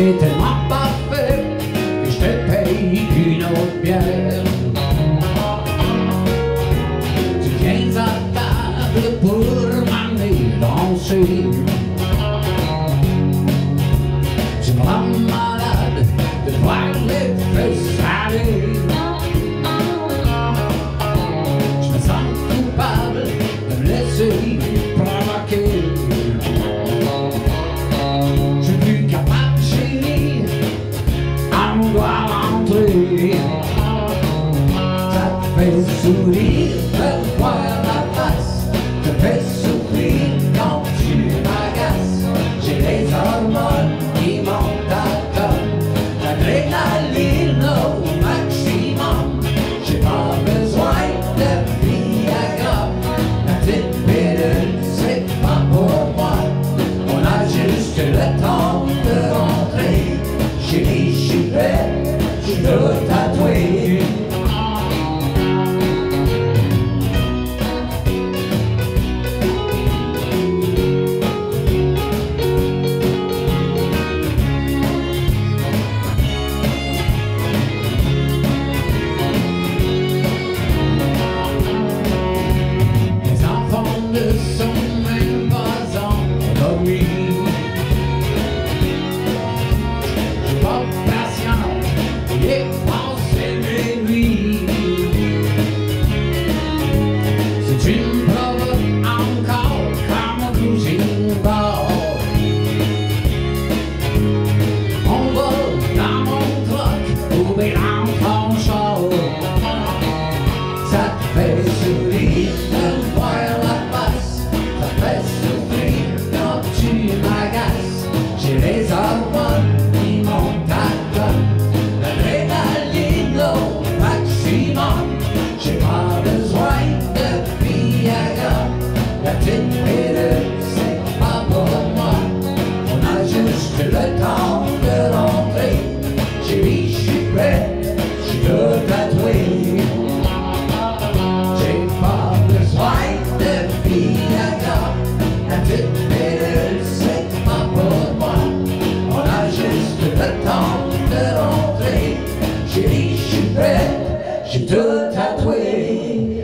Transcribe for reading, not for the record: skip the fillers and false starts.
c'est tellement parfait que je te paye une autre bière. Tu viens à table pour m'amener danser. Tu me rends malade de voir les fesses aller. Je me sens coupable de me laisser provoquer. Je suis plus capable, chérie, on doit rentrer. Ça te fait sourire de voir la face, te fait souffrir quand tu m'agaces. J'ai les hormones qui montent à tonne, l'adrénaline au maximum. J'ai pas besoin de Viagra, la petite pilule c'est pas pour moi. On a juste le temps de rentrer. Chérie, je suis prêt, je suis tout tatoué. Ne sont même pas endormis. J'ai pas de patience et passé mes nuits. Si tu me provoques encore comme un cruising bar, on va dans mon truck ou bien dans ton char. Ça te fait sourire de voir la face, ça te fait souffrir quand tu m'agaces. J'ai les hormones qui montent à tonne, l'adrénaline au maximum. J'ai pas besoin de Viagra, la petite pilule c'est pas pour moi. On a juste le temps de rentrer. Chérie, je suis prêt, je suis tout tatoué. J'ai pas besoin de Viagra, la petite pilule c'est pas pour moi. On a juste le temps de rentrer. Chérie, je suis prêt, j'ai tout tatoué.